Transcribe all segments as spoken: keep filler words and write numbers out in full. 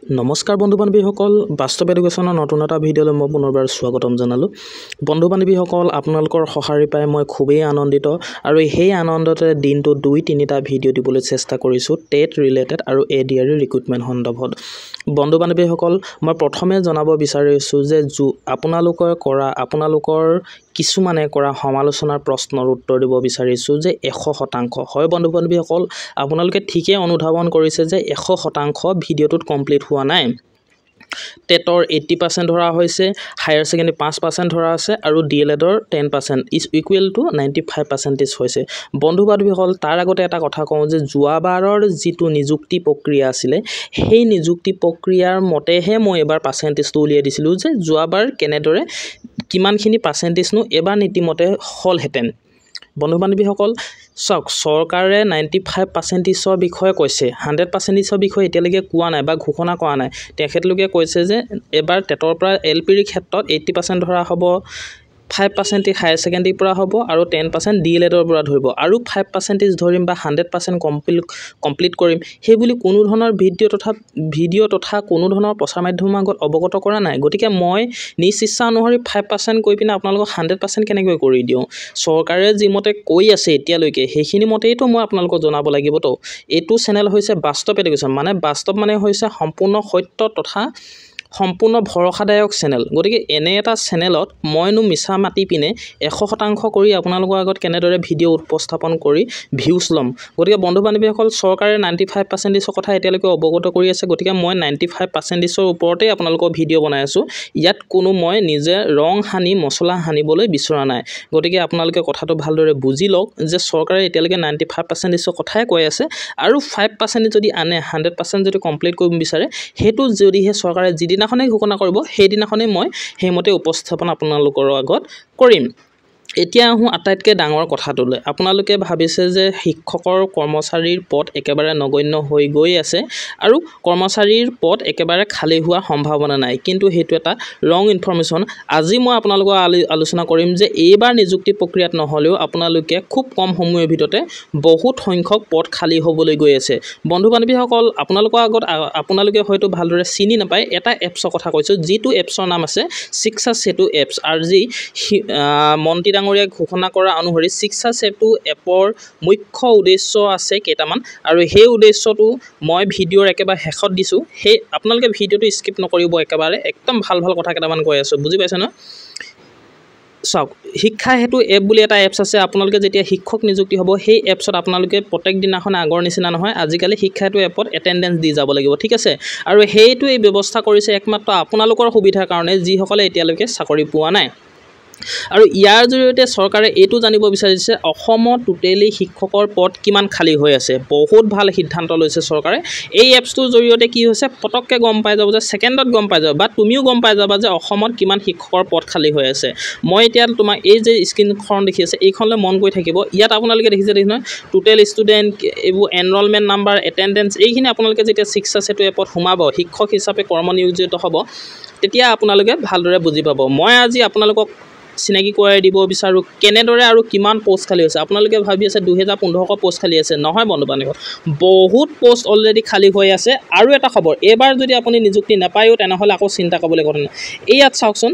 নমস্কাৰ বন্ধু বান্ধৱীসকল, বাস্তৱ এডুকেশ্যনৰ নতুন এটা ভিডিঅ'লৈ মই পুনৰবাৰ স্বাগতম জনালোঁ। বন্ধু বান্ধৱীসকল, আপোনালোকৰ সঁহাৰি পাই মই খুবেই আনন্দিত আৰু সেই আনন্দতে দিনটো দুই তিনিটা ভিডিঅ' দিবলৈ চেষ্টা কৰিছোঁ টেট ৰিলেটেড আৰু A D R E recruitment সন্দৰ্ভত। বন্ধু বান্ধৱীসকল, মই প্ৰথমে জনাব বিচাৰিছোঁ যে আপোনালোকে কৰা আপোনালোকৰ কিছুমানে কৰা সমালোচনাৰ প্ৰশ্নৰ উত্তৰ দিব বিচাৰিছোঁ যে এশ শতাংশ হয় বন্ধু বান্ধৱীসকল, আপোনালোকে ঠিকেই অনুধাৱন কৰিছে যে এশ শতাংশ ভিডিঅ'টোত কমপ্লিট হোৱা নাই। টেটৰ এইট্টি পাৰ্চেণ্ট ধৰা হৈছে, হায়াৰ ছেকেণ্ডেৰী পাঁচ পাৰ্চেণ্ট ধৰা আছে আৰু ডি এল এডৰ ten percent is equal to ninety five percentage হৈছে। বন্ধু বান্ধৱীসকল, তাৰ আগতে এটা কথা কওঁ যে যোৱাবাৰৰ যিটো নিযুক্তি প্ৰক্ৰিয়া আছিলে সেই নিযুক্তি প্ৰক্ৰিয়াৰ মতেহে মই এবাৰ পাৰ্চেণ্টেজটো উলিয়াই দিছিলোঁ যে যোৱাবাৰ কেনেদৰে কিমানখিনি পাৰ্চেণ্টেজনো এবাৰ নীতিমতে হ'লহেঁতেন। বন্ধু বান্ধৱীসকল চাওক, চৰকাৰে নাইণ্টি ফাইভ পাৰ্চেণ্টেজৰ বিষয়ে কৈছে, হাণ্ড্ৰেড পাৰ্চেণ্টেজৰ বিষয়ে এতিয়ালৈকে কোৱা নাই বা ঘোষণা কৰা নাই। তেখেতলোকে কৈছে যে এবাৰ টেটৰ পৰা এল পিৰ ক্ষেত্ৰত এইট্টি পাৰ্চেণ্ট ধৰা হ'ব, ফাইভ পাৰ্চেণ্টেজ হায়াৰ ছেকেণ্ডেৰীৰ পৰা হ'ব আৰু টেন পাৰ্চেণ্ট ডি এল এডৰ পৰা ধৰিব আৰু ফাইভ পাৰ্চেণ্টেজ ধৰিম বা হাণ্ড্ৰেড পাৰ্চেণ্ট কমপ্লিট কমপ্লিট কৰিম সেই বুলি কোনো ধৰণৰ ভিডিঅ' তথা ভিডিঅ' তথা কোনো ধৰণৰ প্ৰচাৰ মাধ্যমৰ আগত অৱগত কৰা নাই। গতিকে মই নিজ ইচ্ছা অনুসৰি ফাইভ পাৰ্চেণ্ট কৈ পিনে আপোনালোকক হাণ্ড্ৰেড পাৰ্চেণ্ট কেনেকৈ কৰি দিওঁ। চৰকাৰে যিমতে কৈ আছে এতিয়ালৈকে সেইখিনি মতেইতো মই আপোনালোকক জনাব লাগিবতো। এইটো চেনেল হৈছে বাস্তৱ এডুকেশ্যন, মানে বাস্তৱ মানে হৈছে সম্পূৰ্ণ সত্য তথা সম্পূৰ্ণ ভৰসাদায়ক চেনেল। গতিকে এনে এটা চেনেলত মইনো মিছা মাতি পিনে এশ শতাংশ কৰি আপোনালোকৰ আগত কেনেদৰে ভিডিঅ' উপস্থাপন কৰি ভিউজ ল'ম। গতিকে বন্ধু বান্ধৱীসকল, চৰকাৰে নাইণ্টি ফাইভ পাৰ্চেণ্টেজৰ কথা এতিয়ালৈকে অৱগত কৰি আছে। গতিকে মই নাইণ্টি ফাইভ পাৰ্চেণ্টেজৰ ওপৰতেই আপোনালোকৰ ভিডিঅ' বনাই আছোঁ। ইয়াত কোনো মই নিজে ৰং সানি মছলা সানিবলৈ বিচৰা নাই। গতিকে আপোনালোকে কথাটো ভালদৰে বুজি লওক যে চৰকাৰে এতিয়ালৈকে নাইণ্টি ফাইভ পাৰ্চেণ্টেজৰ কথাই কৈ আছে আৰু ফাইভ পাৰ্চেণ্টেজ যদি আনে, হাণ্ড্ৰেড পাৰ্চেণ্ট যদি কমপ্লিট কৰিব বিচাৰে, সেইটো যদিহে চৰকাৰে যিদিনাখনেই ঘোষণা কৰিব সেইদিনাখনেই মই সেইমতে উপস্থাপন আপোনালোকৰ আগত কৰিম। এতিয়া আহোঁ আটাইতকৈ ডাঙৰ কথাটোলৈ। আপোনালোকে ভাবিছে যে শিক্ষকৰ কৰ্মচাৰীৰ পদ একেবাৰে নগণ্য হৈ গৈ আছে আৰু কৰ্মচাৰীৰ পদ একেবাৰে খালী হোৱাৰ সম্ভাৱনা নাই, কিন্তু সেইটো এটা ৰং ইনফৰ্মেশ্যন। আজি মই আপোনালোকৰ আলোচনা কৰিম যে এইবাৰ নিযুক্তি প্ৰক্ৰিয়াত নহ'লেও আপোনালোকে খুব কম সময়ৰ ভিতৰতে বহুত সংখ্যক পদ খালী হ'বলৈ গৈ আছে। বন্ধু বান্ধৱীসকল, আপোনালোকৰ আগত আপোনালোকে হয়তো ভালদৰে চিনি নাপায় এটা এপছৰ কথা কৈছোঁ, যিটো এপছৰ নাম আছে শিক্ষা সেতু এপছ। আৰু যি মন্ত্ৰী ডাঙৰীয়াই ঘোষণা কৰা অনুসৰি শিক্ষা সেতু এপৰ মুখ্য উদ্দেশ্য আছে কেইটামান, আৰু সেই উদ্দেশ্যটো মই ভিডিঅ'ৰ একেবাৰে শেষত দিছোঁ। সেই আপোনালোকে ভিডিঅ'টো স্কিপ নকৰিব, একেবাৰে একদম ভাল ভাল কথা কেইটামান কৈ আছোঁ, বুজি পাইছে ন? চাওক, শিক্ষা সেতু এপ বুলি এটা এপছ আছে। আপোনালোকে যেতিয়া শিক্ষক নিযুক্তি হ'ব সেই এপছত আপোনালোকে প্ৰত্যেক দিনাখন আগৰ নিচিনা নহয়, আজিকালি শিক্ষা সেতু এপত এটেণ্ডেঞ্চ দি যাব লাগিব, ঠিক আছে? আৰু সেইটো এই ব্যৱস্থা কৰিছে একমাত্ৰ আপোনালোকৰ সুবিধাৰ কাৰণে, যিসকলে এতিয়ালৈকে চাকৰি পোৱা নাই। আৰু ইয়াৰ জৰিয়তে চৰকাৰে এইটো জানিব বিচাৰিছে অসমত টোটেলি শিক্ষকৰ পদ কিমান খালী হৈ আছে। বহুত ভাল সিদ্ধান্ত লৈছে চৰকাৰে। এই এপছটোৰ জৰিয়তে কি হৈছে পটককৈ গম পাই যাব, যে ছেকেণ্ডত গম পাই যাব বা তুমিও গম পাই যাবা যে অসমত কিমান শিক্ষকৰ পদ খালী হৈ আছে। মই এতিয়া তোমাক এই যে স্ক্ৰীনখন দেখি আছে এইখনলৈ মন কৰি থাকিব। ইয়াত আপোনালোকে দেখিছে দেখি নহয়, টোটেল ষ্টুডেণ্ট, এইবোৰ এনৰলমেণ্ট নাম্বাৰ, এটেণ্ডেঞ্চ, এইখিনি আপোনালোকে যেতিয়া শিক্ষা সেতু এপত সোমাব, শিক্ষক হিচাপে কৰ্মনিয়োজিত হ'ব, তেতিয়া আপোনালোকে ভালদৰে বুজি পাব। মই আজি আপোনালোকক চিনাকি কৰাই দিব বিচাৰোঁ কেনেদৰে আৰু কিমান পষ্ট খালী হৈছে। আপোনালোকে ভাবি আছে দুহেজাৰ পোন্ধৰশ পষ্ট খালী আছে, নহয় বন্ধু বান্ধৱীসকল, বহুত পষ্ট অলৰেডি খালী হৈ আছে। আৰু এটা খবৰ, এইবাৰ যদি আপুনি নিযুক্তি নাপায়ো তেনেহ'লে আকৌ চিন্তা কৰিবলৈ কথা নাই। এই ইয়াত চাওকচোন,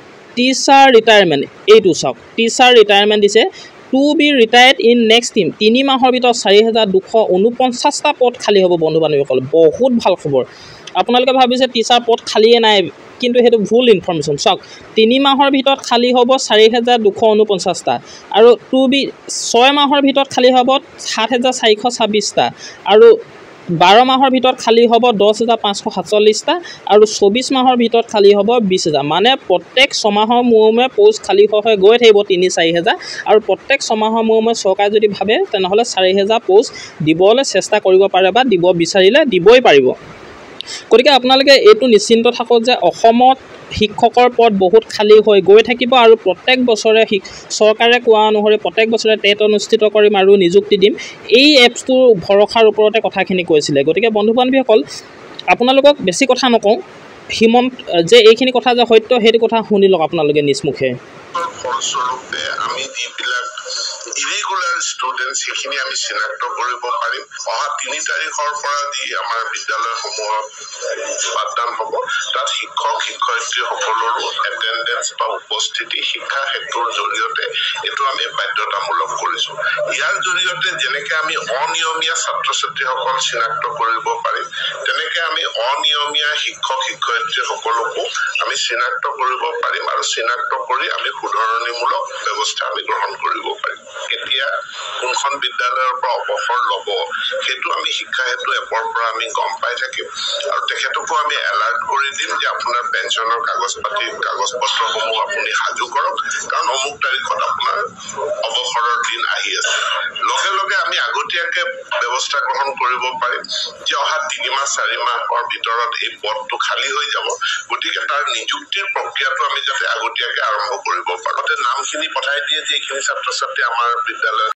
টিচাৰ ৰিটায়াৰমেণ্ট, এইটো চাওক, টিচাৰ ৰিটায়াৰমেণ্ট দিছে to be retired in next team, তিনি মাহৰ ভিতৰত চাৰি হাজাৰ দুশ ঊনপঞ্চাছটা পদ খালী হ'ব বন্ধু বান্ধৱীসকল। বহুত ভাল খবৰ। আপোনালোকে ভাবিছে টিচাৰ পদ খালীয়ে নাই, কিন্তু সেইটো ভুল ইনফৰ্মেশ্যন। চাওক, তিনি মাহৰ ভিতৰত খালী হ'ব চাৰি হাজাৰ দুশ ঊনপঞ্চাছটা আৰু টু বি ছয় মাহৰ ভিতৰত খালী হ'ব সাত হাজাৰ চাৰিশ ছাব্বিছটা আৰু বাৰ মাহৰ ভিতৰত খালী হ'ব দহ হাজাৰ পাঁচশ সাতচল্লিছটা আৰু চৌবিছ মাহৰ ভিতৰত খালী হ'ব বিছ হাজাৰ। মানে প্ৰত্যেক ছমাহৰ মূৰে মূৰে পষ্ট খালী হৈ গৈ থাকিব তিনি চাৰি হাজাৰ, আৰু প্ৰত্যেক ছমাহৰ মূৰে মূৰে চৰকাৰে যদি ভাবে তেনেহ'লে চাৰি হাজাৰ পষ্ট দিবলৈ চেষ্টা কৰিব পাৰে বা দিব বিচাৰিলে দিবই পাৰিব। গতিকে আপোনালোকে এইটো নিশ্চিন্ত থাকক যে অসমত শিক্ষকৰ পদ বহুত খালী হৈ গৈ থাকিব আৰু প্ৰত্যেক বছৰে চৰকাৰে কোৱা অনুসৰি প্ৰত্যেক বছৰে টেট অনুষ্ঠিত কৰিম আৰু নিযুক্তি দিম। এই এপছটোৰ ভৰসাৰ ওপৰতে কথাখিনি কৈছিলে। গতিকে বন্ধু বান্ধৱীসকল, আপোনালোকক বেছি কথা নকওঁ, হিমন্ত যে এইখিনি কথা যে সত্য সেইটো কথা শুনি লওক আপোনালোকে নিজ মুখে। ফলস্বৰূপে আমি যিবিলাক ইৰেগুলাৰ ৰেগুলাৰ ষ্টুডেণ্টছ সেইখিনি আমি চিনাক্ত কৰিব পাৰিম অহা তিনি তাৰিখৰ পৰা যি আমাৰ বিদ্যালয়সমূহত পাঠদান হ'ব তাত শিক্ষক শিক্ষয়িত্ৰী সকলৰো এটেণ্ডেন্স বা উপস্থিতি শিক্ষা হেতুৰ জৰিয়তে এইটো আমি বাধ্যতামূলক কৰিছো ইয়াৰ জৰিয়তে যেনেকে আমি অনিয়মীয়া ছাত্ৰ ছাত্ৰীসকল চিনাক্ত কৰিব পাৰিম তেনেকে আমি অনিয়মীয়া শিক্ষক শিক্ষয়িত্ৰী সকলকো আমি চিনাক্ত কৰিব পাৰিম আৰু চিনাক্ত কৰি আমি শুধৰণিমূলক ব্যৱস্থা আমি গ্ৰহণ কৰিব পাৰিম এতিয়া কোনখন বিদ্যালয়ৰ পৰা অৱসৰ ল'ব সেইটো আমি শিক্ষা হেতু এপৰ পৰা আমি গম পাই থাকিম আৰু তেখেতকো আমি এলাৰ্ট কৰি দিম যে আপোনাৰ পেঞ্চনৰ কাগজ পাতি কাগজ পত্ৰসমূহ আপুনি সাজু কৰক কাৰণ অমুক তাৰিখত আপোনাৰ অৱসৰৰ দিন আহি আছে লগে লগে আমি আগতীয়াকে ব্যৱস্থা গ্ৰহণ কৰিব পাৰিম যে অহা তিনি মাহ চাৰি মাহৰ ভিতৰত এই পদটো খালী হৈ যাব গতিকে তাৰ নিযুক্তিৰ প্ৰক্ৰিয়াটো আমি যাতে আগতীয়াকে আৰম্ভ কৰিব পাৰোঁ নামখিনি পঠাই দিয়ে যে এইখিনি ছাত্ৰ ছাত্ৰী আমাৰ বিদ্যালয়ত